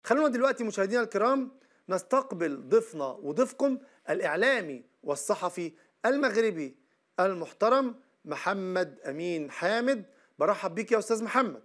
خلونا دلوقتي مشاهدينا الكرام نستقبل ضيفنا وضيفكم الإعلامي والصحفي المغربي المحترم محمد أمين حامد. برحب بيك يا أستاذ محمد.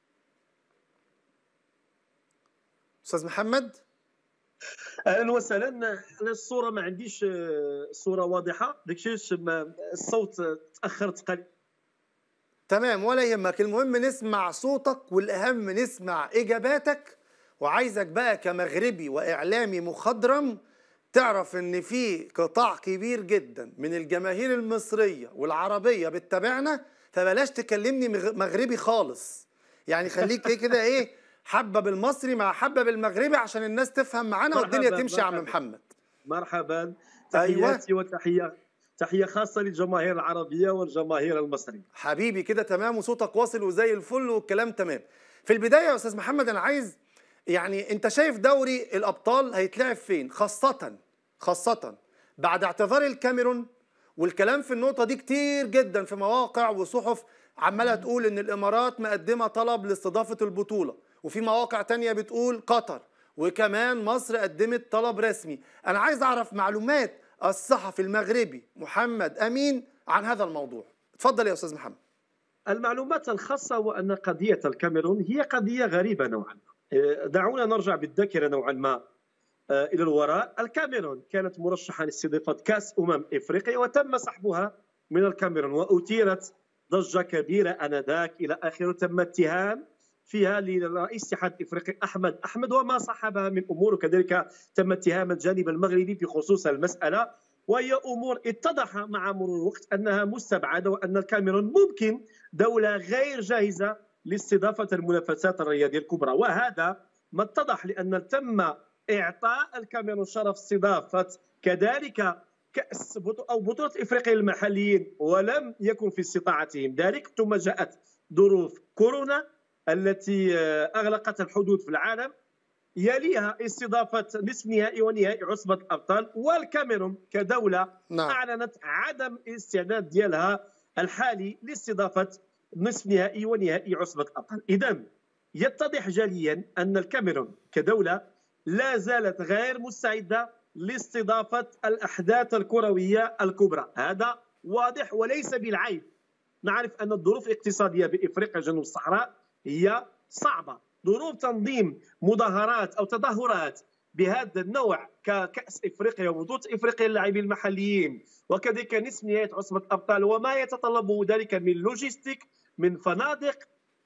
أستاذ محمد، اهلا وسهلا. انا الصوره ما عنديش صوره واضحه، داكشي الصوت تاخرت قليلا. تمام ولا يهمك، المهم نسمع صوتك والأهم نسمع إجاباتك. وعايزك بقى كمغربي وإعلامي مخضرم تعرف إن في قطاع كبير جدا من الجماهير المصرية والعربية بتتابعنا، فبلاش تكلمني مغربي خالص. يعني خليك كده حبة بالمصري مع حبة بالمغربي عشان الناس تفهم معانا والدنيا تمشي يا عم محمد. مرحبا، أيوة تحياتي تحية خاصة للجماهير العربية والجماهير المصرية. حبيبي كده تمام، وصوتك واصل وزي الفل والكلام تمام. في البداية يا أستاذ محمد أنا عايز أنت شايف دوري الأبطال هيتلعب فين؟ خاصة بعد اعتذار الكاميرون، والكلام في النقطة دي كتير جدا في مواقع وصحف عمالة تقول إن الإمارات مقدمة طلب لاستضافة البطولة، وفي مواقع تانية بتقول قطر، وكمان مصر قدمت طلب رسمي. أنا عايز أعرف معلومات الصحفي المغربي محمد أمين عن هذا الموضوع. اتفضل يا أستاذ محمد. المعلومات الخاصة هو أن قضية الكاميرون هي قضية غريبة نوعا ما. دعونا نرجع بالذاكرة نوعا ما إلى الوراء. الكاميرون كانت مرشحة لاستضافة كأس إفريقيا وتم سحبها من الكاميرون، وأثيرت ضجة كبيرة آنذاك إلى آخره. تم اتهام فيها لرئيس الاتحاد الافريقي احمد وما صاحبها من امور، وكذلك تم اتهام الجانب المغربي في خصوص المساله، وهي امور اتضح مع مرور الوقت انها مستبعده، وان الكاميرون ممكن دوله غير جاهزه لاستضافه المنافسات الرياضيه الكبرى. وهذا ما اتضح لان تم اعطاء الكاميرون شرف استضافه كذلك كاس او بطوله افريقيا للمحليين، ولم يكن في استطاعتهم ذلك. ثم جاءت ظروف كورونا التي اغلقت الحدود في العالم، يليها استضافه نصف نهائي ونهائي عصبه الابطال، والكاميرون كدوله اعلنت عدم الاستعداد ديالها الحالي لاستضافه نصف نهائي ونهائي عصبه الابطال. اذا يتضح جليا ان الكاميرون كدوله لا زالت غير مستعده لاستضافه الاحداث الكرويه الكبرى، هذا واضح وليس بالعيب. نعرف ان الظروف الاقتصاديه بافريقيا جنوب الصحراء هي صعبه، ظروف تنظيم مظاهرات او تظاهرات بهذا النوع ككاس افريقيا وبطوله افريقيا للاعبين المحليين، وكذلك نصف نهائي عصبه الابطال وما يتطلبه ذلك من لوجيستيك، من فنادق،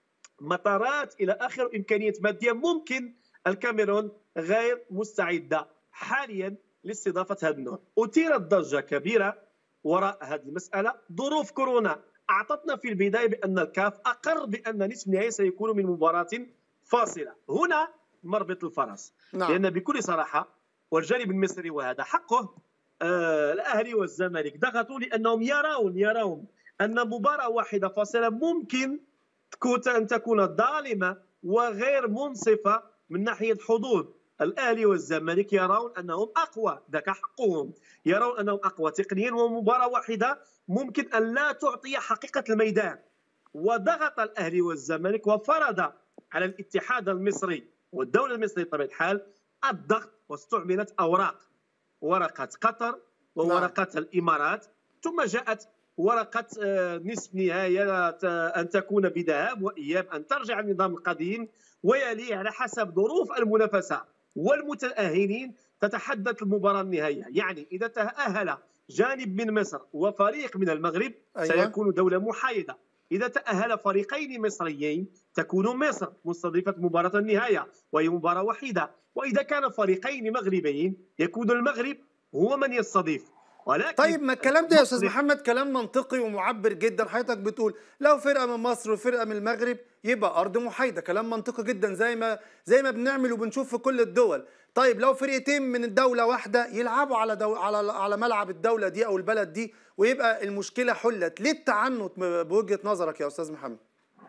مطارات الى اخره، امكانيات ماديه، ممكن الكاميرون غير مستعده حاليا لاستضافه هذا النوع. اثيرت ضجه كبيره وراء هذه المساله. ظروف كورونا اعطتنا في البدايه بان الكاف اقر بان نصف النهائي سيكون من مباراه فاصله. هنا مربط الفرس. لان بكل صراحه والجانب المصري وهذا حقه، الاهلي والزمالك ضغطوا لانهم يرون ان مباراه واحده فاصله ممكن ان تكون ظالمه وغير منصفه من ناحيه حظوظ. الاهلي والزمالك يرون انهم اقوى، ذاك حقهم، يرون انهم اقوى تقنيا، ومباراه واحده ممكن ان لا تعطي حقيقه الميدان. وضغط الاهلي والزمالك وفرض على الاتحاد المصري والدوله المصريه بطبيعه الحال الضغط، واستعملت ورقه قطر وورقه الامارات، ثم جاءت ورقه نصف نهايه ان تكون بذهاب واياب، ان ترجع النظام القديم، ويلي على حسب ظروف المنافسه والمتاهلين تتحدث المباراه النهائيه. يعني اذا تاهل جانب من مصر وفريق من المغرب سيكون دوله محايده. إذا تأهل فريقين مصريين تكون مصر مستضيفة مباراة النهاية وهي مباراة وحيدة، وإذا كان فريقين مغربيين يكون المغرب هو من يستضيف. ولكن طيب ما الكلام ده يا أستاذ محمد كلام منطقي ومعبر جدا. حضرتك بتقول لو فرقة من مصر وفرقة من المغرب يبقى أرض محايدة، كلام منطقي جدا زي ما بنعمل وبنشوف في كل الدول. طيب لو فرقتين من الدولة واحدة يلعبوا على ملعب الدولة دي أو البلد دي ويبقى المشكلة حلت، ليه التعنت بوجهة نظرك يا أستاذ محمد؟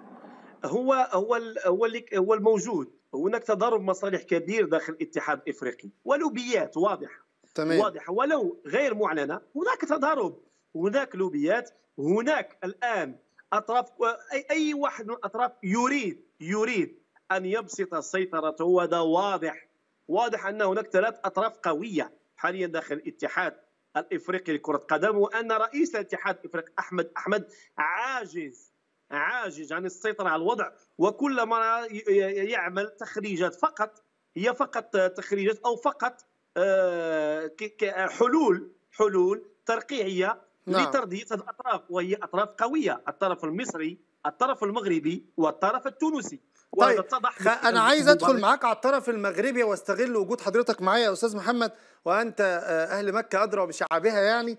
هو الموجود هناك تضارب مصالح كبير داخل الاتحاد الافريقي ولوبيات واضحه. ولو غير معلنه، هناك تضارب، هناك لوبيات، هناك الان اطراف، اي واحد من الاطراف يريد أن يبسط سيطرته، وهذا واضح أن هناك 3 أطراف قوية حاليا داخل الاتحاد الإفريقي لكرة القدم، وأن رئيس الاتحاد الإفريقي أحمد عاجز عن السيطرة على الوضع، وكلما يعمل تخريجات فقط، هي فقط تخريجات أو فقط حلول ترقيعية لترضية الأطراف، وهي أطراف قوية: الطرف المصري، الطرف المغربي، والطرف التونسي. طيب انا عايز ادخل معاك على الطرف المغربي واستغل وجود حضرتك معايا يا استاذ محمد، وانت اهل مكه ادرى بشعابها يعني.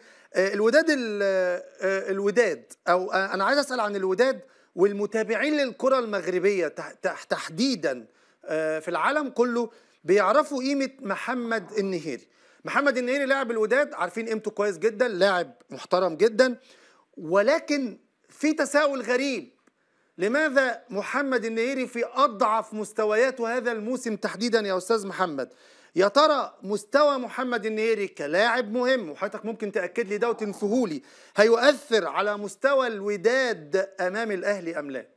الوداد او انا عايز اسال عن الوداد والمتابعين للكره المغربيه تحديدا في العالم كله بيعرفوا قيمه محمد النهيري. محمد النهيري لاعب الوداد عارفين قيمته كويس جدا، لاعب محترم جدا، ولكن في تساؤل غريب: لماذا محمد النهيري في أضعف مستوياته هذا الموسم تحديدا يا أستاذ محمد؟ يا ترى مستوى محمد النهيري كلاعب مهم، وحضرتك ممكن تأكد لي ده وتنفيه لي، هيؤثر على مستوى الوداد أمام الأهلي أم لا؟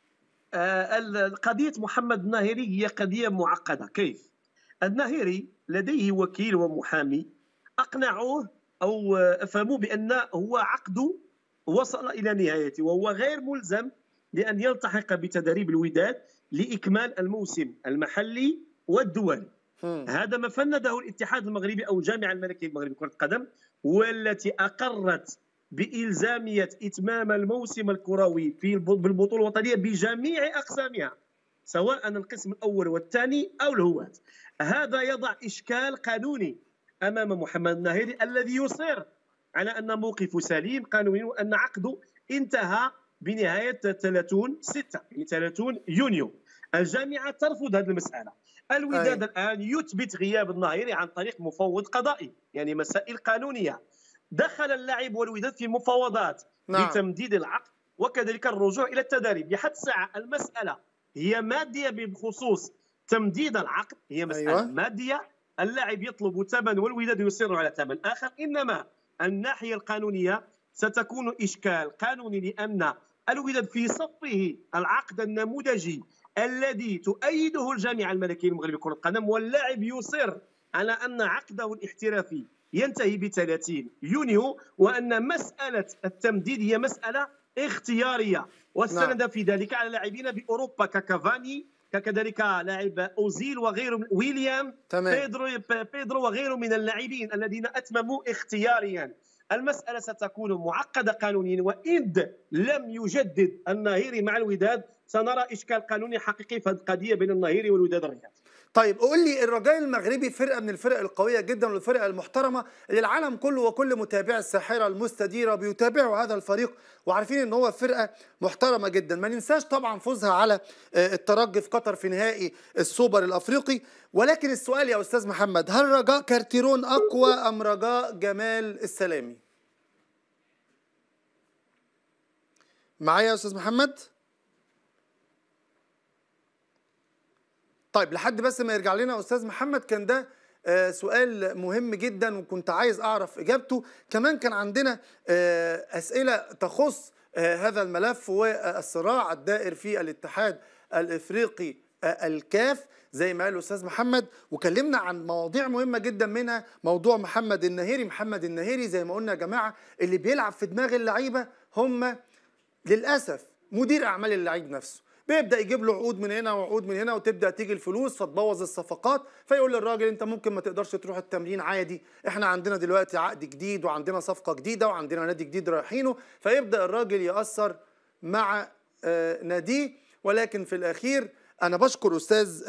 قضية محمد النهيري هي قضية معقدة. كيف؟ النهيري لديه وكيل ومحامي أقنعوه أو أفهموا بأن هو عقده وصل إلى نهايته، وهو غير ملزم لأن يلتحق بتدريب الوداد لإكمال الموسم المحلي والدولي. هذا ما فنده الاتحاد المغربي أو الجامعة الملكية المغربية لكرة القدم، والتي أقرت بإلزامية إتمام الموسم الكروي بالبطولة الوطنية بجميع أقسامها، سواء القسم الأول والثاني أو الهواة. هذا يضع إشكال قانوني أمام محمد النهيري الذي يصر على أن موقفه سليم قانونيا، وأن عقده انتهى بنهاية 30/6 يعني 30 يونيو. الجامعة ترفض هذه المسألة. الوداد الآن يثبت غياب النهيري عن طريق مفوض قضائي، يعني مسائل قانونية. دخل اللاعب والوداد في مفاوضات لتمديد العقد وكذلك الرجوع إلى التدريب. لحد الساعة المسألة هي مادية بخصوص تمديد العقد، هي مسألة مادية، اللاعب يطلب ثمن والوداد يصر على ثمن آخر. إنما الناحية القانونية ستكون إشكال قانوني، لأن الوداد في صفه العقد النموذجي الذي تؤيده الجامعة الملكية المغربية لكرة القدم، واللاعب يصر على أن عقده الاحترافي ينتهي ب 30 يونيو، وأن مسألة التمديد هي مسألة اختيارية، واستند في ذلك على لاعبين بأوروبا ككافاني، كذلك لاعب أوزيل وغيره، ويليام، بيدرو وغيره من اللاعبين الذين أتمموا اختياريا. المسألة ستكون معقدة قانونيا، وإذ لم يجدد النهيري مع الوداد سنرى إشكال قانوني حقيقي في هذه القضية بين النهيري والوداد الرياضي. طيب قول لي، الرجاء المغربي فرقة من الفرق القوية جدا والفرقة المحترمة اللي العالم كله وكل متابعي الساحرة المستديرة بيتابعوا هذا الفريق وعارفين ان هو فرقة محترمة جدا. ما ننساش طبعا فوزها على الترجي في قطر في نهائي السوبر الافريقي، ولكن السؤال يا استاذ محمد: هل رجاء كارتيرون اقوى ام رجاء جمال السلامي؟ معايا يا استاذ محمد؟ طيب لحد بس ما يرجع لنا استاذ محمد، كان ده سؤال مهم جدا وكنت عايز اعرف اجابته. كمان كان عندنا اسئله تخص هذا الملف والصراع الدائر في الاتحاد الافريقي الكاف زي ما قال الاستاذ محمد، وكلمنا عن مواضيع مهمه جدا، منها موضوع محمد النهيري. محمد النهيري زي ما قلنا يا جماعه اللي بيلعب في دماغ اللعيبه هم للاسف مدير اعمال اللعيب نفسه، بيبدا يجيب له عقود من هنا وعقود من هنا، وتبدا تيجي الفلوس فتبوظ الصفقات، فيقول للراجل انت ممكن ما تقدرش تروح التمرين عادي، احنا عندنا دلوقتي عقد جديد وعندنا صفقه جديده وعندنا نادي جديد رايحينه، فيبدا الراجل يأثر مع ناديه. ولكن في الاخير انا بشكر استاذ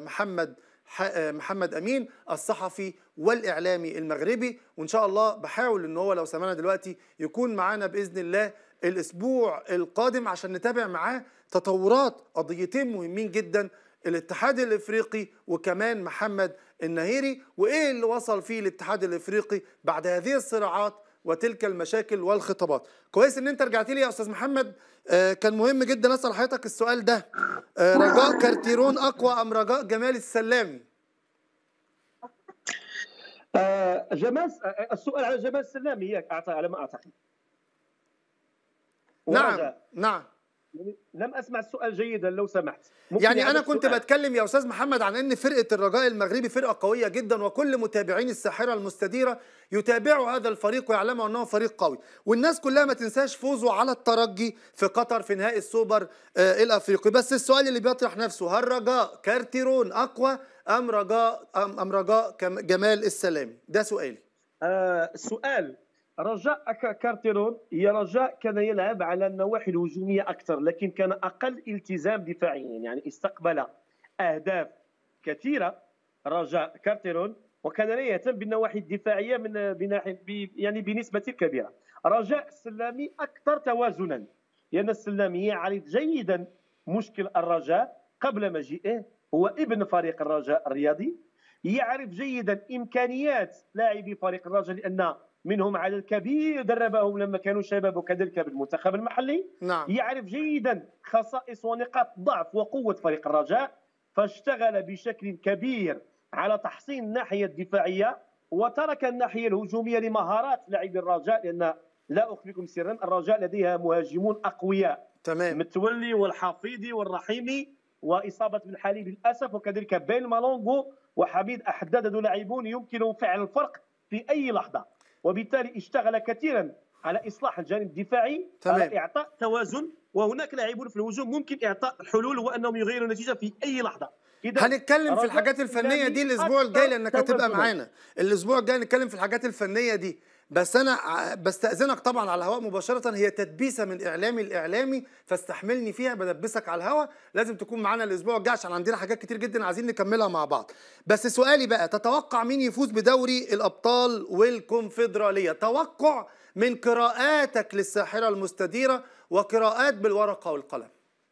محمد امين الصحفي والاعلامي المغربي، وان شاء الله بحاول ان هو لو سمعنا دلوقتي يكون معانا باذن الله الاسبوع القادم عشان نتابع معاه تطورات قضيتين مهمين جدا: الاتحاد الافريقي وكمان محمد النهيري، وايه اللي وصل فيه الاتحاد الافريقي بعد هذه الصراعات وتلك المشاكل والخطابات. كويس ان انت رجعت لي يا استاذ محمد، كان مهم جدا اسال حضرتك السؤال ده: رجاء كارتيرون اقوى ام رجاء جمال السلامي؟ جمال، السؤال على جمال السلامي على ما اعتقد. نعم. يعني لم اسمع السؤال جيدا لو سمحت. ممكن يعني يعاد انا كنت السؤال؟ بتكلم يا استاذ محمد عن ان فرقه الرجاء المغربي فرقه قويه جدا، وكل متابعين الساحره المستديره يتابعوا هذا الفريق ويعلموا انه فريق قوي، والناس كلها ما تنساش فوزه على الترجي في قطر في نهائي السوبر الافريقي. بس السؤال اللي بيطرح نفسه، هل رجاء كارتيرون اقوى ام رجاء جمال السلامي؟ ده سؤالي. سؤال. رجاء كارتيرون هي رجاء كان يلعب على النواحي الهجوميه اكثر، لكن كان اقل التزام دفاعيا، يعني استقبل اهداف كثيره رجاء كارتيرون، وكان لا يهتم بالنواحي الدفاعيه يعني بنسبه كبيره. رجاء السلامي اكثر توازنا، لان السلامي يعرف جيدا مشكل الرجاء قبل مجيئه، هو ابن فريق الرجاء الرياضي، يعرف جيدا امكانيات لاعبي فريق الرجاء، لان منهم عدد كبير دربهم لما كانوا شباب، وكذلك بالمنتخب المحلي. نعم. يعرف جيدا خصائص ونقاط ضعف وقوه فريق الرجاء، فاشتغل بشكل كبير على تحسين الناحيه الدفاعيه، وترك الناحيه الهجوميه لمهارات لاعبي الرجاء، لان لا اخفيكم سرا الرجاء لديها مهاجمون اقوياء، تمام. متولي والحفيظي والرحيمي واصابه بن حليم للاسف، وكذلك بين مالونغو وحميد احداد، هذو لاعبون يمكنهم فعل الفرق في اي لحظه، وبالتالي اشتغل كثيرا على اصلاح الجانب الدفاعي، تمام. على اعطاء توازن، وهناك لاعبون في الهجوم ممكن اعطاء الحلول وانهم يغيروا النتيجه في اي لحظه. هنتكلم في الحاجات الفنيه دي الاسبوع الجاي لانك هتبقى معانا الاسبوع الجاي، نتكلم في الحاجات الفنيه دي. بس انا بستاذنك طبعا على الهواء مباشره، هي تدبيسه من اعلامي لاعلامي فاستحملني فيها، بدبسك على الهواء. لازم تكون معانا الاسبوع الجاي عشان عندنا حاجات كتير جدا عايزين نكملها مع بعض. بس سؤالي بقى، تتوقع مين يفوز بدوري الابطال والكونفدراليه؟ توقع من قراءاتك للساحره المستديره وقراءات بالورقه والقلم.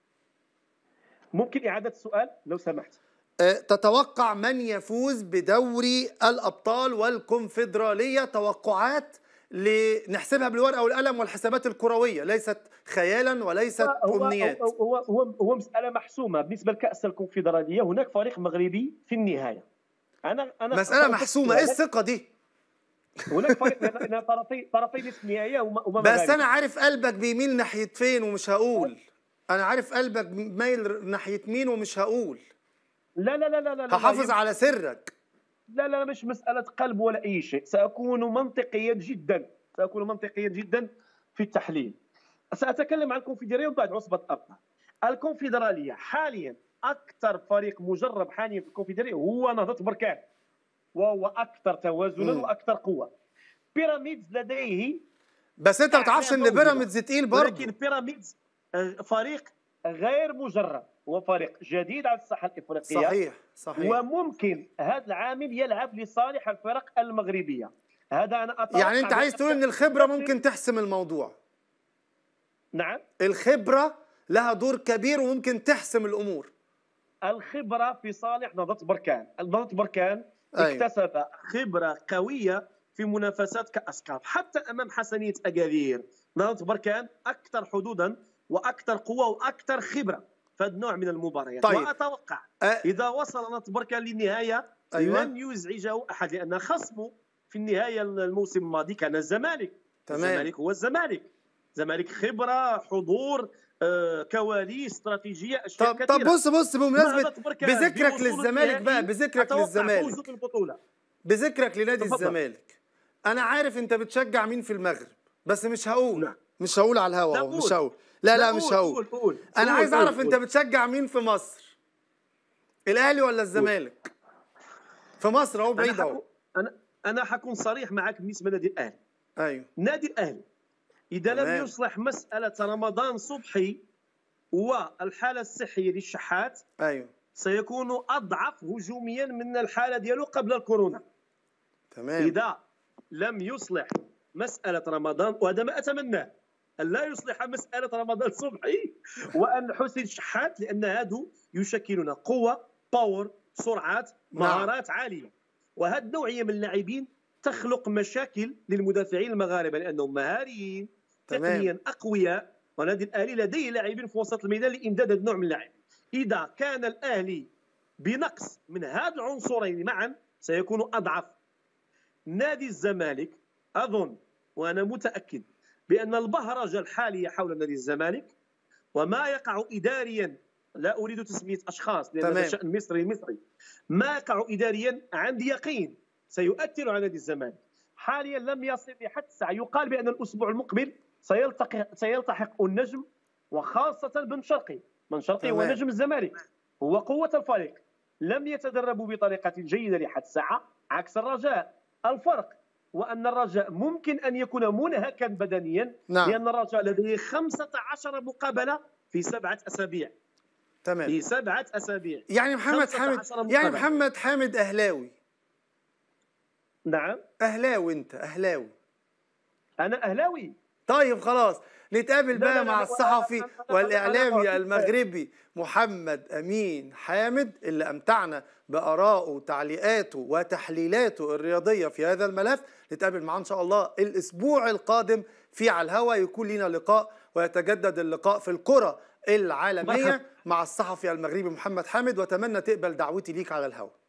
ممكن اعاده السؤال لو سمحت؟ تتوقع من يفوز بدوري الأبطال والكونفدرالية؟ توقعات نحسبها بالورقة والقلم والحسابات الكروية، ليست خيالا وليست أمنيات. هو مسألة محسومة. بالنسبة لكأس الكونفدرالية هناك فريق مغربي في النهاية. أنا مسألة محسومة، إيه الثقة دي؟ هناك فريق طرفي نصف النهائية وما بس أنا عارف قلبك بيميل ناحية فين ومش هقول. أنا عارف قلبك مايل ناحية مين ومش هقول. لا لا لا لا لا، هحافظ على سرك. لا لا، مش مسألة قلب ولا أي شيء. سأكون منطقيا جدا في التحليل. سأتكلم عن الكونفدرالية وبعد عصبة أبطال. الكونفدرالية حاليا أكثر فريق مجرب حاليا في الكونفدرالية هو نهضة بركان، وهو أكثر توازنا وأكثر قوة. بيراميدز لديه، بس أنت ما تعرفش إن بيراميدز تقيل برضه. ولكن بيراميدز فريق غير مجرب، هو فريق جديد على الساحه الافريقيه. صحيح. وممكن هذا العامل يلعب لصالح الفرق المغربيه. هذا انا اتوقع. يعني انت عايز تقول ان الخبره ممكن تحسم الموضوع؟ نعم، الخبره لها دور كبير وممكن تحسم الامور. الخبره في صالح نهضة بركان. نهضة بركان اكتسب خبره قويه في منافسات كاس كاف، حتى امام حسنيه اكادير. نهضة بركان اكثر حدودا واكثر قوه واكثر خبره في هذا النوع من المباريات. طيب. واتوقع اذا وصل نهضة بركان للنهايه لن يزعجه احد، لان خصمه في النهايه الموسم الماضي كان الزمالك. الزمالك هو الزمالك خبره، حضور، كواليس استراتيجيه، اشياء كثيره. طب بص بمناسبه بذكرك للزمالك بقى، بذكرك لنادي الزمالك، انا عارف انت بتشجع مين في المغرب، بس مش هقول. مش هقول على الهوا، مش هقول. لا مش هقول. انا عايز اعرف انت بتشجع مين في مصر، الاهلي ولا الزمالك؟ في مصر اهو، بعيد اهو. انا حكون صريح معك بالنسبه لنادي الاهلي. ايوه، نادي الاهلي اذا لم يصلح مساله رمضان صبحي والحاله الصحيه للشحات، ايوه، سيكون اضعف هجوميا من الحاله ديالو قبل الكورونا. تمام. اذا لم يصلح مساله رمضان، وهذا ما اتمناه، ان لا يصلح مساله رمضان صبحي وان حسين الشحات، لان هادو يشكلون قوه، باور، سرعات، مهارات عاليه. وهذه النوعيه من اللاعبين تخلق مشاكل للمدافعين المغاربه، لانهم مهاريين، تقنيا اقوياء، ونادي الاهلي لديه لاعبين في وسط الميدان لامداد هذا النوع من اللاعبين. اذا كان الاهلي بنقص من هذا العنصرين معا سيكون اضعف. نادي الزمالك اظن وانا متاكد بان البهرجه الحاليه حول نادي الزمالك وما يقع إداريا، لا أريد تسمية أشخاص لأن هذا شأن مصري، ما يقع إداريا عندي يقين سيؤثر على نادي الزمالك. حاليا لم يصل لحد الساعة، يقال بأن الأسبوع المقبل سيلتحق النجم وخاصة بن شرقي هو نجم الزمالك، هو قوة الفريق. لم يتدربوا بطريقة جيدة لحد الساعة عكس الرجاء. الفرق وأن الرجاء ممكن أن يكون منهكا بدنيا، لأن الرجاء لديه 15 مقابلة في 7 أسابيع. تمام. في 7 أسابيع. يعني محمد حامد أهلاوي. نعم. أهلاوي، أنت أهلاوي. أنا أهلاوي. طيب خلاص، نتقابل بقى مع الصحفي والإعلامي المغربي محمد أمين حامد اللي أمتعنا بآرائه وتعليقاته وتحليلاته الرياضية في هذا الملف. نتقابل معاه إن شاء الله الأسبوع القادم في على الهوا، يكون لنا لقاء ويتجدد اللقاء في الكرة العالمية مع الصحفي المغربي محمد حامد، وأتمنى تقبل دعوتي ليك على الهوا.